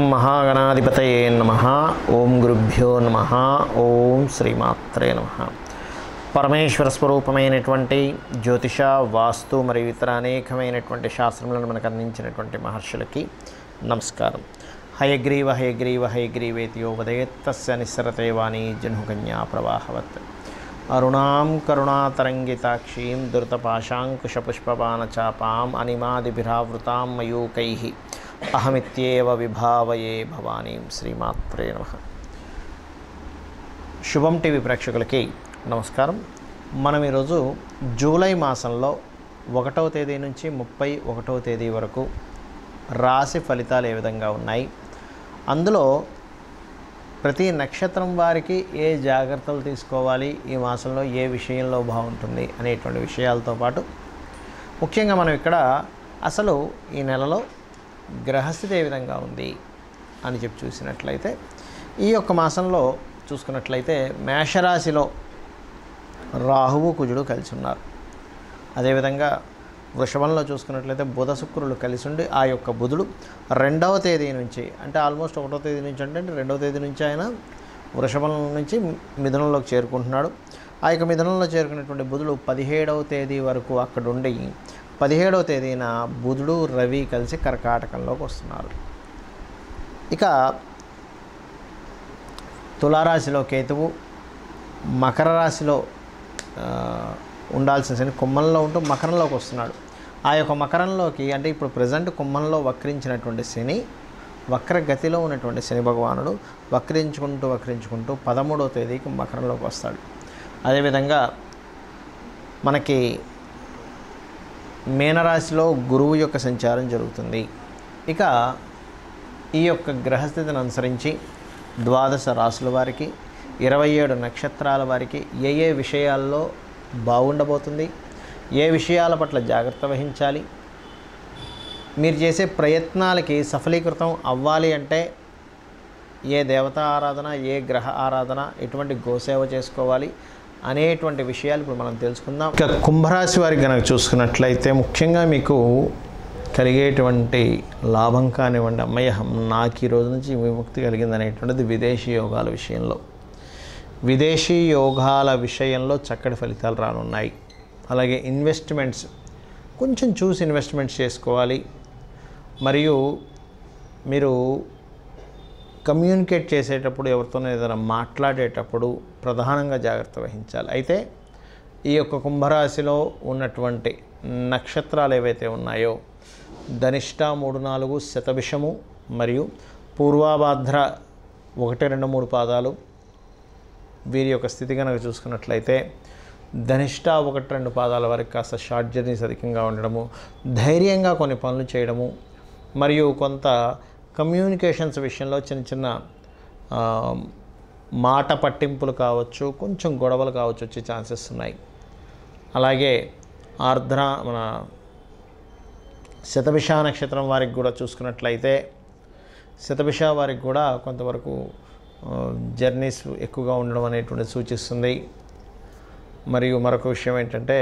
महागणाधिपतये नमः। ओं गुरुभ्यो नमः। ओं श्रीमात्रे नमः। పరమేశ్వర స్వరూపమైనటువంటి జ్యోతిష వాస్తు మరియు ఇతర అనేకమైనటువంటి శాస్త్రములను మనకు అందించినటువంటి మహర్షులకి నమస్కారం. హయగ్రీవ హయగ్రీవ హయగ్రీవేతి యో వదేత్ తస్య నిస్సరతే వాణీ జహ్నుకన్యా ప్రవాహవత్. అరుణాం కరుణాతరంగితాక్షీం ధృతపాశాంకుశపుష్పబాణచాపాం అనిమాదిభిరావృతాం మయూకైః అహమిత్యేవ విభావయే భవానీం. శ్రీమాత్రే నమః. శుభం టీవీ ప్రేక్షకులకి నమస్కారం. మనం ఈరోజు జూలై మాసంలో 1వ తేదీ నుంచి 31వ తేదీ వరకు రాశి ఫలితాలు ఏ విధంగా ఉన్నాయి, అందులో ప్రతి నక్షత్రం వారికి ఏ జాగ్రత్తలు తీసుకోవాలి, ఈ మాసంలో ఏ విషయంలో బాగుంటుంది అనేటువంటి విషయాలతో పాటు ముఖ్యంగా మనం ఇక్కడ అసలు ఈ నెలలో గ్రహస్థితి ఏ విధంగా ఉంది అని చెప్పి చూసినట్లయితే, ఈ యొక్క మాసంలో చూసుకున్నట్లయితే మేషరాశిలో రాహువు కుజుడు కలిసి ఉన్నారు. అదేవిధంగా వృషభంలో చూసుకున్నట్లయితే బుధ శుక్రులు కలిసి ఉండి, ఆ యొక్క బుధుడు 2వ తేదీ నుంచి అంటే ఆల్మోస్ట్ 1వ తేదీ నుంచి అంటే 2వ తేదీ నుంచి ఆయన వృషభం నుంచి మిథునంలోకి చేరుకుంటున్నాడు. ఆ యొక్క మిథునంలో చేరుకున్నటువంటి బుధుడు 17వ తేదీ వరకు అక్కడ ఉండి 17వ తేదీన బుధుడు రవి కలిసి కర్కాటకంలోకి వస్తున్నారు. ఇక తులారాశిలో కేతువు, మకర రాశిలో ఉండాల్సిన శని కుంభంలో ఉంటూ మకరంలోకి వస్తున్నాడు. ఆ యొక్క మకరంలోకి అంటే ఇప్పుడు ప్రజెంట్ కుంభంలో వక్రించినటువంటి శని, వక్రగతిలో ఉన్నటువంటి శని భగవానుడు వక్రించుకుంటూ 13వ తేదీకి మకరంలోకి వస్తాడు. అదేవిధంగా మనకి మీనరాశిలో గురువు యొక్క సంచారం జరుగుతుంది. ఇక ఈ యొక్క గ్రహస్థితిని అనుసరించి 12 రాశుల వారికి 27 నక్షత్రాల వారికి ఏ ఏ విషయాల్లో బాగుండబోతుంది, ఏ విషయాల పట్ల జాగ్రత్త వహించాలి, మీరు చేసే ప్రయత్నాలకి సఫలీకృతం అవ్వాలి అంటే ఏ దేవతా ఆరాధన, ఏ గ్రహ ఆరాధన, ఎటువంటి గోసేవ చేసుకోవాలి అనేటువంటి విషయాలు ఇప్పుడు మనం తెలుసుకుందాం. ఇక కుంభరాశి వారికి కనుక చూసుకున్నట్లయితే ముఖ్యంగా మీకు కలిగేటువంటి లాభం కానివ్వండి, అమ్మయ్య నాకు ఈ రోజు నుంచి విముక్తి కలిగింది అనేటువంటిది విదేశీ యోగాల విషయంలో. విదేశీ యోగాల విషయంలో చక్కటి ఫలితాలు రానున్నాయి. అలాగే ఇన్వెస్ట్మెంట్స్ కొంచెం చూసి ఇన్వెస్ట్మెంట్స్ చేసుకోవాలి. మరియు మీరు కమ్యూనికేట్ చేసేటప్పుడు, ఎవరితోనో ఏదైనా మాట్లాడేటప్పుడు ప్రధానంగా జాగ్రత్త వహించాలి. అయితే ఈ యొక్క కుంభరాశిలో ఉన్నటువంటి నక్షత్రాలు ఏవైతే ఉన్నాయో ధనిష్ట 3, 4, శతభిషము మరియు పూర్వాభాద్ర 1, 2, 3 పాదాలు వీరి యొక్క స్థితి కనుక చూసుకున్నట్లయితే ధనిష్ట 1, 2 పాదాల వరకు కాస్త షార్ట్ జర్నీస్ అధికంగా ఉండడము, ధైర్యంగా కొన్ని పనులు చేయడము మరియు కొంత కమ్యూనికేషన్స్ విషయంలో చిన్న చిన్న మాట పట్టింపులు కావచ్చు, కొంచెం గొడవలు కావచ్చు వచ్చే ఛాన్సెస్ ఉన్నాయి. అలాగే మన శతభిష నక్షత్రం వారికి కూడా చూసుకున్నట్లయితే శతభిష వారికి కూడా కొంతవరకు జర్నీస్ ఎక్కువగా ఉండడం అనేటువంటిది సూచిస్తుంది. మరియు మరొక విషయం ఏంటంటే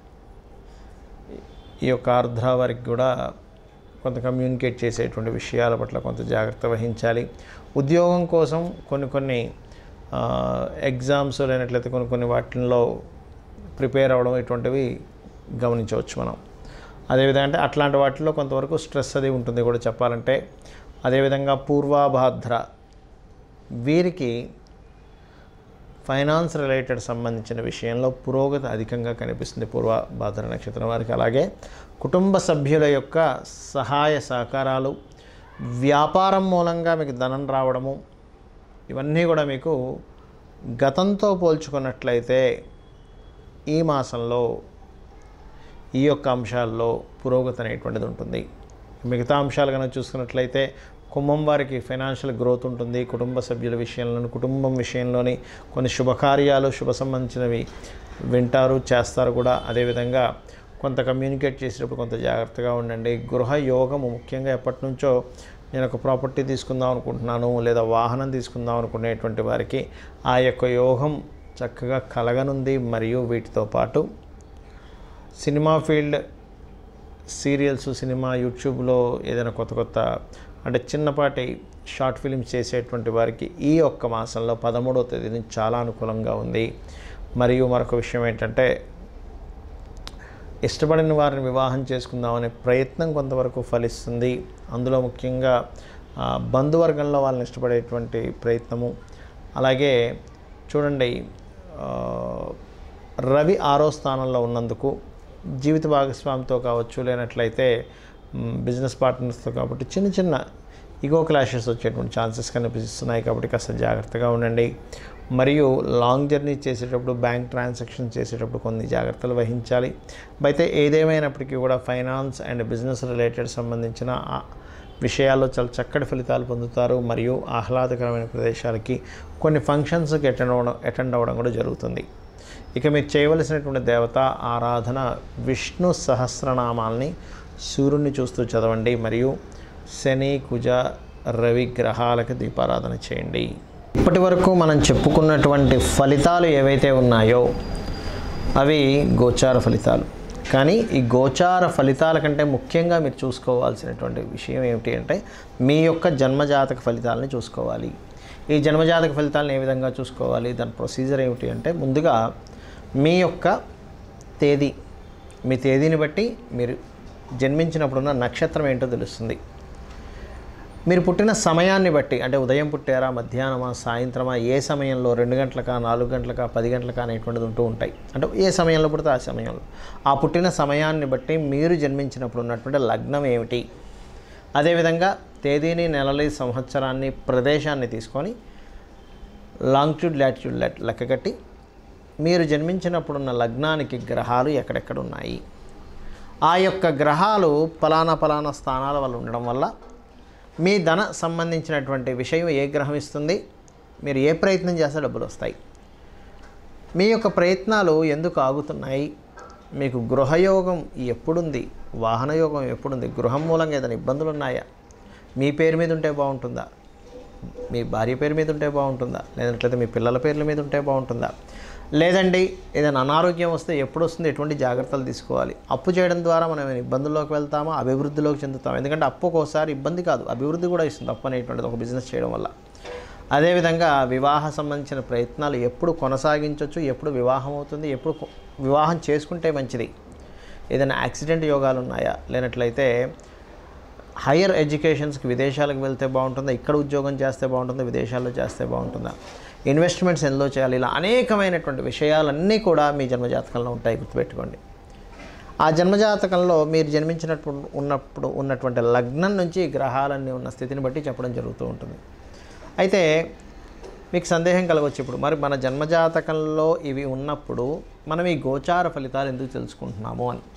ఈ యొక్క ఆర్ద్ర వారికి కూడా కొంత కమ్యూనికేట్ చేసేటువంటి విషయాల పట్ల కొంత జాగ్రత్త వహించాలి. ఉద్యోగం కోసం కొన్ని ఎగ్జామ్స్ లేనట్లయితే కొన్ని వాటిల్లో ప్రిపేర్ అవ్వడం ఇటువంటివి గమనించవచ్చు మనం. అదేవిధంగా అంటే అట్లాంటి వాటిల్లో కొంతవరకు స్ట్రెస్ అది ఉంటుంది కూడా చెప్పాలంటే. అదేవిధంగా పూర్వాభాద్ర వీరికి ఫైనాన్స్ రిలేటెడ్ సంబంధించిన విషయంలో పురోగతి అధికంగా కనిపిస్తుంది పూర్వభాద్ర నక్షత్రం వారికి. అలాగే కుటుంబ సభ్యుల యొక్క సహాయ సహకారాలు, వ్యాపారం మూలంగా మీకు ధనం రావడము, ఇవన్నీ కూడా మీకు గతంతో పోల్చుకున్నట్లయితే ఈ మాసంలో ఈ యొక్క అంశాల్లో పురోగతి అనేటువంటిది ఉంటుంది. మిగతా అంశాలు కనుక చూసుకున్నట్లయితే కుంభం వారికి ఫైనాన్షియల్ గ్రోత్ ఉంటుంది. కుటుంబ సభ్యుల విషయంలోని, కుటుంబం విషయంలోని కొన్ని శుభకార్యాలు, శుభ సంబంధించినవి వింటారు, చేస్తారు కూడా. అదేవిధంగా కొంత కమ్యూనికేట్ చేసేటప్పుడు కొంత జాగ్రత్తగా ఉండండి. గృహ యోగము ముఖ్యంగా ఎప్పటి నుంచో నేను ఒక ప్రాపర్టీ తీసుకుందాం అనుకుంటున్నాను లేదా వాహనం తీసుకుందాం అనుకునేటువంటి వారికి ఆ యొక్క యోగం చక్కగా కలగనుంది. మరియు వీటితో పాటు సినిమా ఫీల్డ్, సీరియల్స్, సినిమా, యూట్యూబ్లో ఏదైనా కొత్త అంటే చిన్నపాటి షార్ట్ ఫిల్మ్స్ చేసేటువంటి వారికి ఈ ఒక్క మాసంలో 13వ తేదీ నుంచి చాలా అనుకూలంగా ఉంది. మరియు మరొక విషయం ఏంటంటే, ఇష్టపడిన వారిని వివాహం చేసుకుందామనే ప్రయత్నం కొంతవరకు ఫలిస్తుంది. అందులో ముఖ్యంగా బంధువర్గంలో వాళ్ళని ఇష్టపడేటువంటి ప్రయత్నము. అలాగే చూడండి, రవి 6వ స్థానంలో ఉన్నందుకు జీవిత భాగస్వామితో కావచ్చు, లేనట్లయితే బిజినెస్ పార్ట్నర్స్తో కాబట్టి చిన్న చిన్న ఈగో క్లాషెస్ వచ్చేటువంటి ఛాన్సెస్ కనిపిస్తున్నాయి. కాబట్టి కాస్త జాగ్రత్తగా ఉండండి. మరియు లాంగ్ జర్నీ చేసేటప్పుడు, బ్యాంక్ ట్రాన్సాక్షన్ చేసేటప్పుడు కొన్ని జాగ్రత్తలు వహించాలి. అయితే ఏదేమైనప్పటికీ కూడా ఫైనాన్స్ అండ్ బిజినెస్ రిలేటెడ్ సంబంధించిన విషయాల్లో చాలా చక్కటి ఫలితాలు పొందుతారు. మరియు ఆహ్లాదకరమైన ప్రదేశాలకి, కొన్ని ఫంక్షన్స్కి అటెండ్ అవ్వడం కూడా జరుగుతుంది. ఇక మీరు చేయవలసినటువంటి దేవత ఆరాధన విష్ణు సహస్రనామాల్ని సూర్యుడిని చూస్తూ చదవండి. మరియు శని, కుజ, రవి గ్రహాలకు దీపారాధన చేయండి. ఇప్పటి వరకు మనం చెప్పుకున్నటువంటి ఫలితాలు ఏవైతే ఉన్నాయో అవి గోచార ఫలితాలు. కానీ ఈ గోచార ఫలితాల కంటే ముఖ్యంగా మీరు చూసుకోవాల్సినటువంటి విషయం ఏమిటి అంటే, మీ యొక్క జన్మజాతక ఫలితాలని చూసుకోవాలి. ఈ జన్మజాతక ఫలితాలను ఏ విధంగా చూసుకోవాలి, దాని ప్రొసీజర్ ఏమిటి అంటే, ముందుగా మీ యొక్క తేదీ, మీ తేదీని బట్టి మీరు జన్మించినప్పుడున్న నక్షత్రం ఏంటో తెలుస్తుంది. మీరు పుట్టిన సమయాన్ని బట్టి, అంటే ఉదయం పుట్టారా, మధ్యాహ్నమా, సాయంత్రమా, ఏ సమయంలో, 2 గంటలకా, 4 గంటలకా, 10 గంటలకా అనేటువంటిది ఉంటూ ఉంటాయి. అంటే ఏ సమయంలో పుడితే ఆ సమయంలో, ఆ పుట్టిన సమయాన్ని బట్టి మీరు జన్మించినప్పుడు ఉన్నటువంటి లగ్నం ఏమిటి, అదేవిధంగా తేదీని, నెలలి, సంవత్సరాన్ని, ప్రదేశాన్ని తీసుకొని లాంగిట్యూడ్, లాటిట్యూడ్ లెక్కగట్టి మీరు జన్మించినప్పుడున్న లగ్నానికి గ్రహాలు ఎక్కడెక్కడ ఉన్నాయి, ఆ యొక్క గ్రహాలు ఫలానా స్థానాల వల్ల ఉండడం వల్ల మీ ధన సంబంధించినటువంటి విషయం ఏ గ్రహం ఇస్తుంది, మీరు ఏ ప్రయత్నం చేస్తే డబ్బులు వస్తాయి, మీ యొక్క ప్రయత్నాలు ఎందుకు ఆగుతున్నాయి, మీకు గృహయోగం ఎప్పుడుంది, వాహనయోగం ఎప్పుడుంది, గృహం మూలంగా ఏదైనా ఇబ్బందులు ఉన్నాయా, మీ పేరు మీద ఉంటే బాగుంటుందా, మీ భార్య పేరు మీద ఉంటే బాగుంటుందా, లేదంటే మీ పిల్లల పేర్ల మీద ఉంటే బాగుంటుందా, లేదండి ఏదైనా అనారోగ్యం వస్తే ఎప్పుడు వస్తుంది, ఎటువంటి జాగ్రత్తలు తీసుకోవాలి, అప్పు చేయడం ద్వారా మనం ఏమైనా ఇబ్బందుల్లోకి వెళ్తామా, అభివృద్ధిలోకి చెందుతాం. ఎందుకంటే అప్పు ఒక్కోసారి ఇబ్బంది కాదు, అభివృద్ధి కూడా ఇస్తుంది అప్పు అనేటువంటిది, ఒక బిజినెస్ చేయడం వల్ల. అదేవిధంగా వివాహ సంబంధించిన ప్రయత్నాలు ఎప్పుడు కొనసాగించవచ్చు, ఎప్పుడు వివాహం అవుతుంది, ఎప్పుడు వివాహం చేసుకుంటే మంచిది, ఏదైనా యాక్సిడెంట్ యోగాలు ఉన్నాయా, లేనట్లయితే హయ్యర్ ఎడ్యుకేషన్స్కి విదేశాలకు వెళ్తే బాగుంటుందా, ఇక్కడ ఉద్యోగం చేస్తే బాగుంటుందా, విదేశాల్లో చేస్తే బాగుంటుందా, ఇన్వెస్ట్మెంట్స్ ఎందులో చేయాలి, ఇలా అనేకమైనటువంటి విషయాలన్నీ కూడా మీ జన్మజాతకంలో ఉంటాయి, గుర్తుపెట్టుకోండి. ఆ జన్మజాతకంలో మీరు జన్మించినప్పుడు ఉన్నటువంటి లగ్నం నుంచి గ్రహాలన్నీ ఉన్న స్థితిని బట్టి చెప్పడం జరుగుతూ ఉంటుంది. అయితే మీకు సందేహం కలగవచ్చు, ఇప్పుడు మరి మన జన్మజాతకంలో ఇవి ఉన్నప్పుడు మనం ఈ గోచార ఫలితాలు ఎందుకు తెలుసుకుంటున్నాము అని.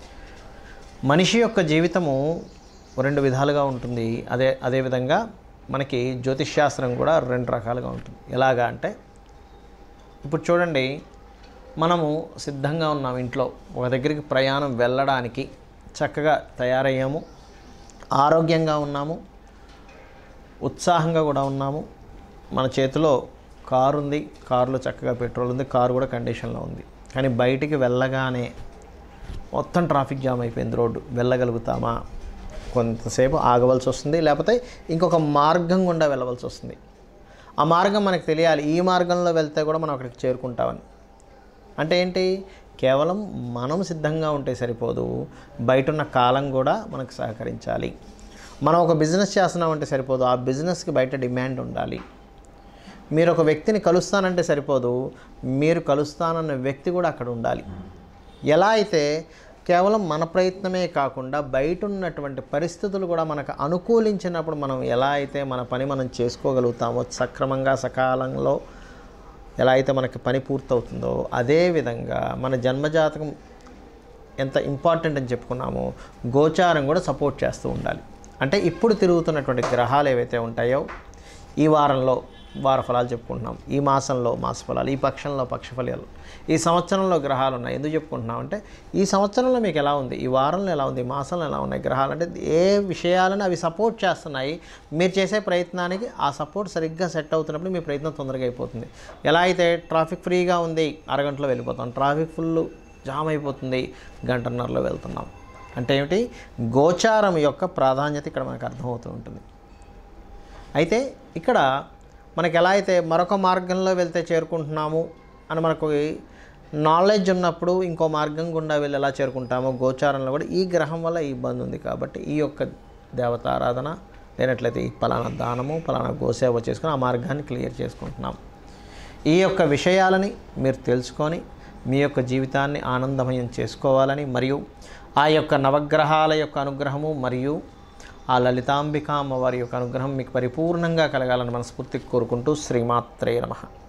మనిషి యొక్క జీవితము 2 విధాలుగా ఉంటుంది. అదేవిధంగా మనకి జ్యోతిష్శాస్త్రం కూడా 2 రకాలుగా ఉంటుంది. ఎలాగా అంటే, ఇప్పుడు చూడండి, మనము సిద్ధంగా ఉన్నాం, ఇంట్లో ఒక దగ్గరికి ప్రయాణం వెళ్ళడానికి చక్కగా తయారయ్యాము, ఆరోగ్యంగా ఉన్నాము, ఉత్సాహంగా కూడా ఉన్నాము, మన చేతిలో కారు ఉంది, కారులో చక్కగా పెట్రోల్ ఉంది, కారు కూడా కండిషన్లో ఉంది. కానీ బయటికి వెళ్ళగానే మొత్తం ట్రాఫిక్ జామ్ అయిపోయింది, రోడ్డు, వెళ్ళగలుగుతామా, కొంతసేపు ఆగవలసి వస్తుంది, లేకపోతే ఇంకొక మార్గం గుండా వెళ్ళవలసి వస్తుంది. ఆ మార్గం మనకు తెలియాలి, ఈ మార్గంలో వెళ్తే కూడా మనం అక్కడికి చేరుకుంటామని. అంటే ఏంటి, కేవలం మనం సిద్ధంగా ఉంటే సరిపోదు, బయట ఉన్న కాలం కూడా మనకు సహకరించాలి. మనం ఒక బిజినెస్ చేస్తున్నామంటే సరిపోదు, ఆ బిజినెస్కి బయట డిమాండ్ ఉండాలి. మీరు ఒక వ్యక్తిని కలుస్తానంటే సరిపోదు, మీరు కలుస్తానన్న వ్యక్తి కూడా అక్కడ ఉండాలి. ఎలా అయితే కేవలం మన ప్రయత్నమే కాకుండా బయట ఉన్నటువంటి పరిస్థితులు కూడా మనకు అనుకూలించినప్పుడు మనం ఎలా అయితే మన పని మనం చేసుకోగలుగుతామో, సక్రమంగా సకాలంలో ఎలా అయితే మనకి పని పూర్తవుతుందో, అదేవిధంగా మన జన్మజాతకం ఎంత ఇంపార్టెంట్ అని చెప్పుకున్నామో, గోచారం కూడా సపోర్ట్ చేస్తూ ఉండాలి. అంటే ఇప్పుడు తిరుగుతున్నటువంటి గ్రహాలు ఏవైతే ఉంటాయో, ఈ వారంలో వార ఫలాలు చెప్పుకుంటున్నాం, ఈ మాసంలో మాస ఫలాలు, ఈ పక్షంలో పక్ష ఫలాలు, ఈ సంవత్సరంలో గ్రహాలు ఉన్నాయి. ఎందుకు చెప్పుకుంటున్నాం అంటే, ఈ సంవత్సరంలో మీకు ఎలా ఉంది, ఈ వారంలో ఎలా ఉంది, ఈ మాసంలో ఎలా ఉన్నాయి గ్రహాలు, అంటే ఏ విషయాలను అవి సపోర్ట్ చేస్తున్నాయి. మీరు చేసే ప్రయత్నానికి ఆ సపోర్ట్ సరిగ్గా సెట్ అవుతున్నప్పుడు మీ ప్రయత్నం తొందరగా అయిపోతుంది. ఎలా అయితే ట్రాఫిక్ ఫ్రీగా ఉంది, అరగంటలో వెళ్ళిపోతాం, ట్రాఫిక్ ఫుల్ జామ్ అయిపోతుంది, గంటన్నరలో వెళ్తున్నాం. అంటే ఏమిటి, గోచారం యొక్క ప్రాధాన్యత ఇక్కడ మనకు అర్థమవుతూ ఉంటుంది. అయితే ఇక్కడ మనకి ఎలా అయితే మరొక మార్గంలో వెళ్తే చేరుకుంటున్నాము అని మనకు నాలెడ్జ్ ఉన్నప్పుడు ఇంకో మార్గం గుండా వెళ్ళి ఎలా చేరుకుంటామో గోచారంలో కూడా ఈ గ్రహం వల్ల ఈ ఇబ్బంది ఉంది కాబట్టి ఈ యొక్క దేవతారాధన లేనట్లయితే ఈ పలానా దానము పలానా గోసేవ చేసుకుని ఆ మార్గాన్ని క్లియర్ చేసుకుంటున్నాం. ఈ యొక్క విషయాలని మీరు తెలుసుకొని మీ యొక్క జీవితాన్ని ఆనందమయం చేసుకోవాలని మరియు ఆ యొక్క నవగ్రహాల యొక్క అనుగ్రహము మరియు ఆ లలితాంబిక అమ్మవారి యొక్క అనుగ్రహం మీకు పరిపూర్ణంగా కలగాలని మనస్ఫూర్తిగా కోరుకుంటూ శ్రీమాత్రే నమః.